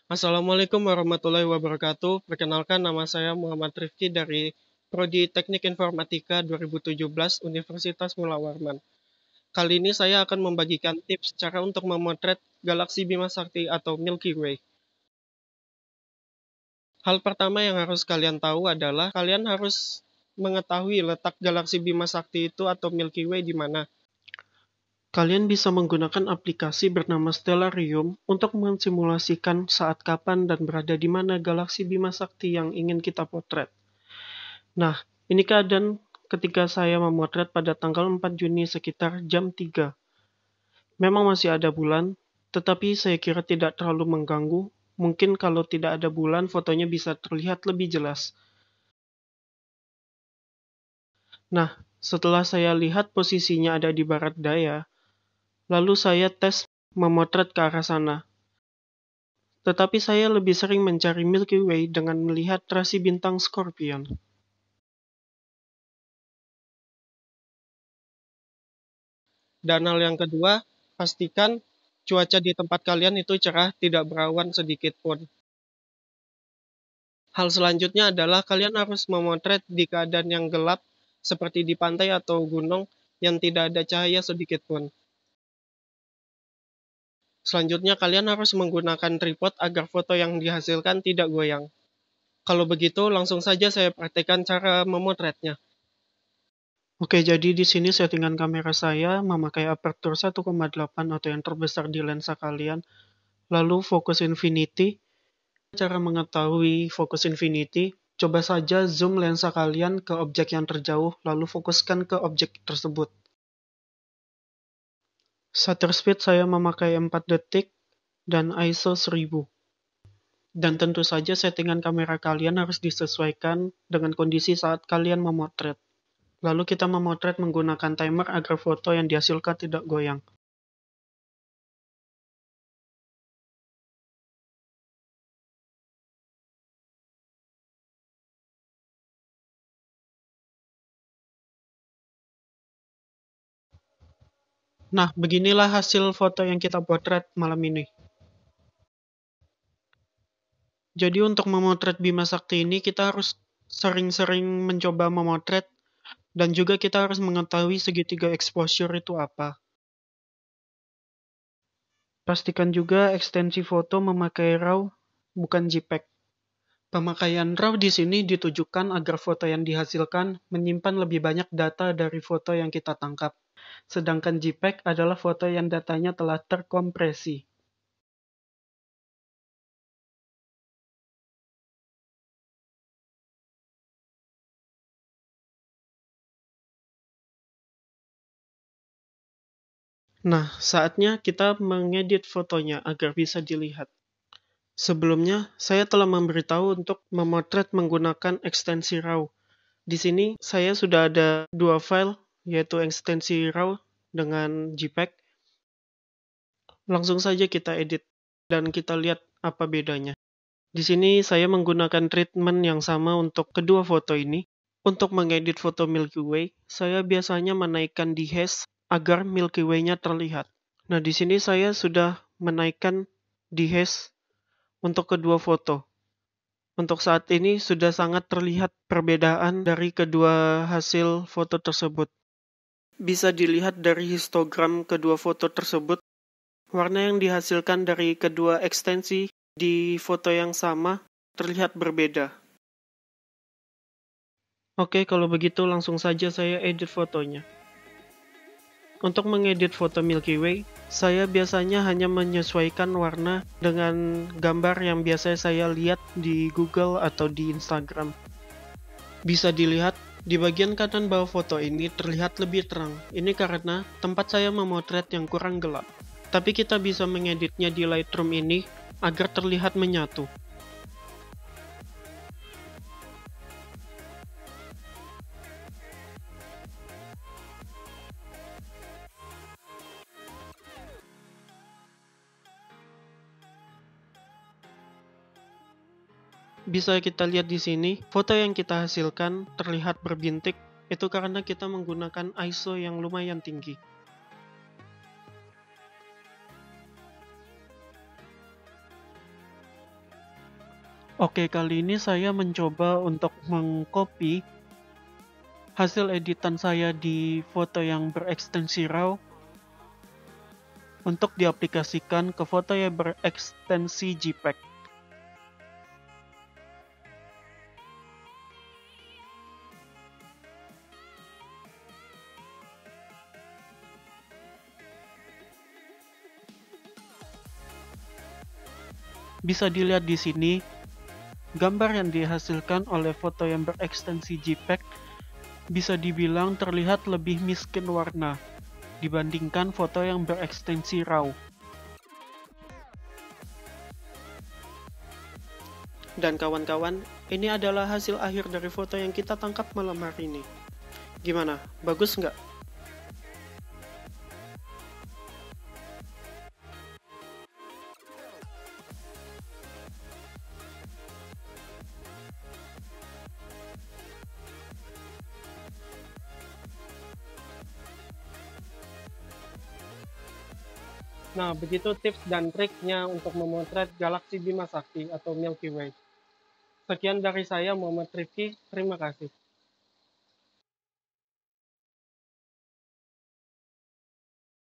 Assalamualaikum warahmatullahi wabarakatuh. Perkenalkan, nama saya Muhammad Rifki dari Prodi Teknik Informatika 2017 Universitas Mula Warman. Kali ini saya akan membagikan tips cara untuk memotret galaksi Bima Sakti atau Milky Way. Hal pertama yang harus kalian tahu adalah kalian harus mengetahui letak galaksi Bima Sakti itu atau Milky Way di mana. Kalian bisa menggunakan aplikasi bernama Stellarium untuk mensimulasikan saat kapan dan berada di mana galaksi Bima Sakti yang ingin kita potret. Nah, ini keadaan ketika saya memotret pada tanggal 4 Juni sekitar jam 3. Memang masih ada bulan, tetapi saya kira tidak terlalu mengganggu. Mungkin kalau tidak ada bulan, fotonya bisa terlihat lebih jelas. Nah, setelah saya lihat posisinya ada di barat daya, lalu saya tes memotret ke arah sana. Tetapi saya lebih sering mencari Milky Way dengan melihat rasi bintang Scorpion. Dan hal yang kedua, pastikan cuaca di tempat kalian itu cerah, tidak berawan sedikit pun. Hal selanjutnya adalah kalian harus memotret di keadaan yang gelap, seperti di pantai atau gunung yang tidak ada cahaya sedikit pun. Selanjutnya, kalian harus menggunakan tripod agar foto yang dihasilkan tidak goyang. Kalau begitu, langsung saja saya praktekkan cara memotretnya. Oke, jadi di sini settingan kamera saya memakai aperture 1,8 atau yang terbesar di lensa kalian, lalu fokus infinity. Cara mengetahui fokus infinity, coba saja zoom lensa kalian ke objek yang terjauh, lalu fokuskan ke objek tersebut. Shutter speed saya memakai 4 detik dan ISO 1000. Dan tentu saja settingan kamera kalian harus disesuaikan dengan kondisi saat kalian memotret. Lalu kita memotret menggunakan timer agar foto yang dihasilkan tidak goyang. Nah, beginilah hasil foto yang kita potret malam ini. Jadi untuk memotret Bima Sakti ini kita harus sering-sering mencoba memotret dan juga kita harus mengetahui segitiga exposure itu apa. Pastikan juga ekstensi foto memakai RAW bukan JPEG. Pemakaian RAW di sini ditujukan agar foto yang dihasilkan menyimpan lebih banyak data dari foto yang kita tangkap. Sedangkan JPEG adalah foto yang datanya telah terkompresi. Nah, saatnya kita mengedit fotonya agar bisa dilihat. Sebelumnya, saya telah memberitahu untuk memotret menggunakan ekstensi RAW. Di sini, saya sudah ada dua file, yaitu ekstensi RAW dengan JPEG. Langsung saja kita edit, dan kita lihat apa bedanya. Di sini, saya menggunakan treatment yang sama untuk kedua foto ini. Untuk mengedit foto Milky Way, saya biasanya menaikkan dehaze agar Milky Way-nya terlihat. Nah, di sini saya sudah menaikkan dehaze untuk kedua foto. Untuk saat ini sudah sangat terlihat perbedaan dari kedua hasil foto tersebut. Bisa dilihat dari histogram kedua foto tersebut, warna yang dihasilkan dari kedua ekstensi di foto yang sama terlihat berbeda. Oke, kalau begitu langsung saja saya edit fotonya. Untuk mengedit foto Milky Way, saya biasanya hanya menyesuaikan warna dengan gambar yang biasa saya lihat di Google atau di Instagram. Bisa dilihat, di bagian kanan bawah foto ini terlihat lebih terang. Ini karena tempat saya memotret yang kurang gelap. Tapi kita bisa mengeditnya di Lightroom ini agar terlihat menyatu. Bisa kita lihat di sini, foto yang kita hasilkan terlihat berbintik. Itu karena kita menggunakan ISO yang lumayan tinggi. Oke, kali ini saya mencoba untuk mengcopy hasil editan saya di foto yang berekstensi RAW untuk diaplikasikan ke foto yang berekstensi JPEG. Bisa dilihat di sini, gambar yang dihasilkan oleh foto yang berekstensi JPEG bisa dibilang terlihat lebih miskin warna dibandingkan foto yang berekstensi RAW. Dan kawan-kawan, ini adalah hasil akhir dari foto yang kita tangkap malam hari ini. Gimana? Bagus nggak? Nah, begitu tips dan triknya untuk memotret galaksi Bima Sakti atau Milky Way. Sekian dari saya, Muhammad Rifki. Terima kasih.